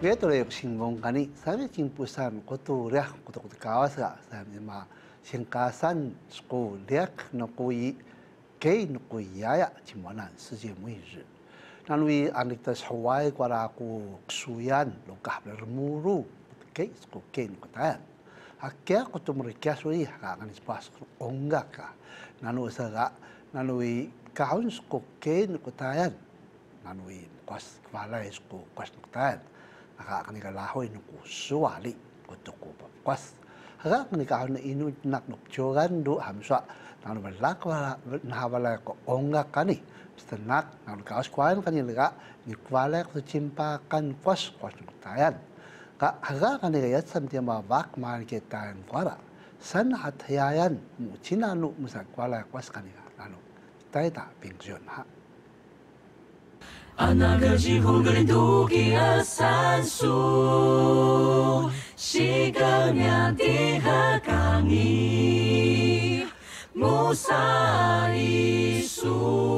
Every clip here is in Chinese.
Betul ya singgung kani, saya jimpusan kotoria kotor kawasan saya memang singkasan sekolah nukui kei nukui ya cimanan sejak muir. Nanti anik tas Hawaii kuara aku kesuyan lokah bermuru kei sekolah kei nukutan. Akhirnya kotor mereka suri akan sepas onggak kah. Nanu saga nanti kahun sekolah kei nukutan. Nanti kuas kepala sekolah kuas nukutan. Akan ikalahoy nuku suwali untuk kupas. Akan ikahon inu nak nukjogan do hamswa nang balak wala nahabala ko onga kani. Basta nak nang kaos kuan kani lega ni kwala ko cimpakan kuas nuktayan. Ka aga kani gayat samtia mabak man ketan kuara. San hathayan mu cinanu musa kwala kuas kani nanu. Taita pingsion ha. Anaga jihong galindugi asansu Shiganya dihakangi Musaisu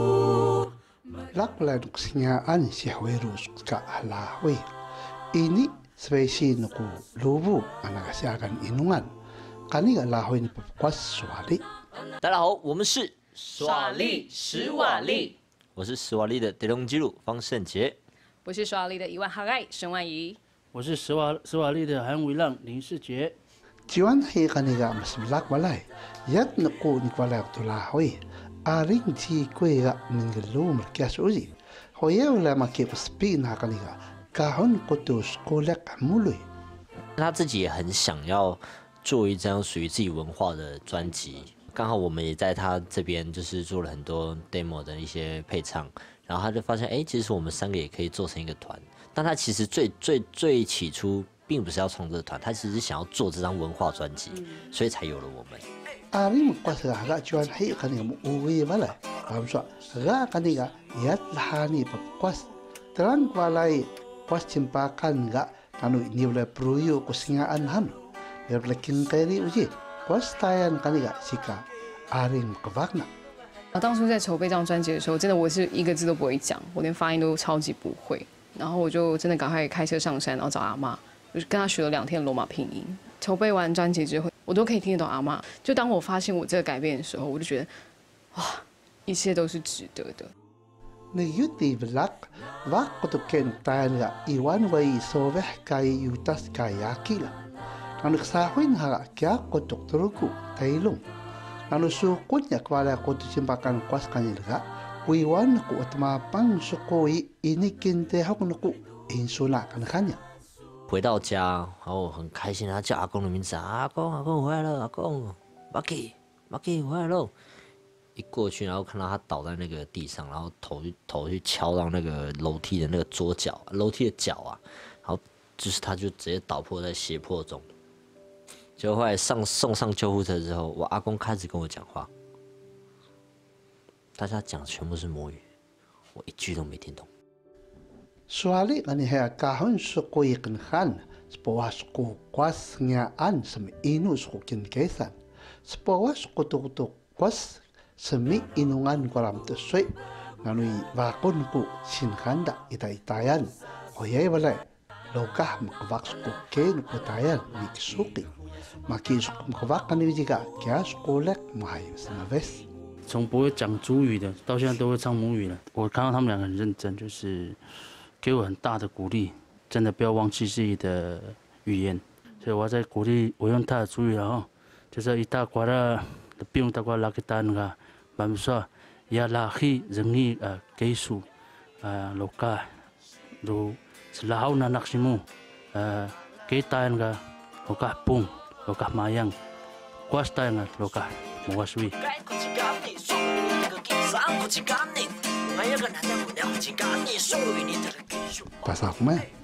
Lakla nuksinyaan si Hawerus ka alawi. Ini spesi nuku lubu anakasiakan inungan. Kani alawi ni papakwas suwali. 大家好，我们是耍力史瓦力， 我是史瓦利的德隆基鲁方胜杰， 我是耍力的伊万哈盖沈万怡， 我是史瓦利的韩伟浪林世杰。 Jiwan hi kaniga mas belak walay. Yat nuku ni kwalay tulahoy. Aring ti kuya mingelu merkias uzi. Hoya wala makip speak na kaniga. Kahon kutus kolek mului. 他自己也很想要做一张属于自己文化的专辑。刚好我们也在他这边就是做了很多 demo 的一些配唱，然后他就发现，哎，其实我们三个也可以做成一个团。但他其实最起初并不是要创这个团，他其实是想要做这张文化专辑，所以才有了我们。 Aring kuas ga jiwan hi kaniga mu uwi walay. Kamsa ga kaniga yat lahani papakwas. Terang walay kuas cimpakan ga kanu ini wala pruyo kusingaan han. Biar belakin kairi uji. Kuas tayan kaniga sika aring kebakna. 当初在筹备这张专辑的时候，真的我是一个字都不会讲，我连发音都超级不会。然后我就真的赶快开车上山，然后找阿嬷，我就跟她学了2天罗马拼音。筹备完专辑之后，我都可以听得懂阿嬷。就当我发现我这个改变的时候，我就觉得，哇，一切都是值得的。 Niyuti belak, wak kutuken tayan ga iwan wai soveh kai yutas kayaki la. Nanu kasahuin ha kya kutuk turuku tailung. Nanu sukun ya kwala kutu cimpakan kuas kanilga. Wiwan ku utmapang sukoi ini kinte hakunuku insula kanakanya. 回到家，然后我很开心，他叫阿公的名字，阿公，阿公回来了，阿公 ，Bucky 回来喽。一过去，然后看到他倒在那个地上，然后头去敲到那个楼梯的那个桌角，楼梯的脚啊，然后就是他就直接倒破在血泊中。结果后来送上救护车之后，我阿公开始跟我讲话，大家讲的全部是母语，我一句都没听懂。 Suali kani hea kahon sukoi kenhan, sepawa suku kuas ngaan semi inu suku kinkesan, sepawa suku tuk kuas semi inungan kolam tersui, nanui bakun ku sinhanda itayan, hoyai balai, lokah makvak suku ken kutayan miksuki, maki suku makvak kani juga kia sukulek mahai semaves. 从不会讲族语的，到现在都会唱母语了。我看到他们两个很认真，就是给我很大的鼓励，真的不要忘记自己的语言。所以我在鼓励我用他的族语了哈，就是一大瓜的不用大瓜拉给单个，慢慢说，也拉起人力技术老家都是拉好那那些么给单个老家蹦老家马样，瓜单个老家莫说。 Pasak meh.